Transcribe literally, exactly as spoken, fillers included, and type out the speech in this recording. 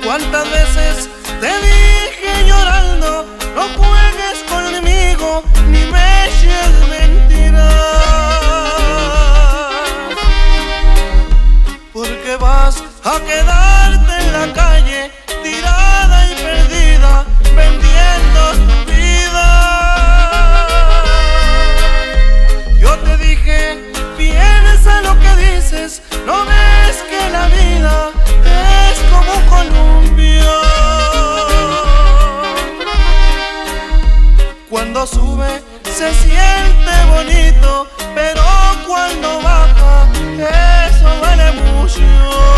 ¿Cuántas veces te dije llorando, no juegues conmigo ni me eches mentiras? Porque vas a quedarte en la calle, tirada y perdida, vendiendo tu vida. Yo te dije, piensa lo que dices, no ves que la vida es como un columpio. Cuando sube se siente bonito, pero cuando baja eso vale mucho.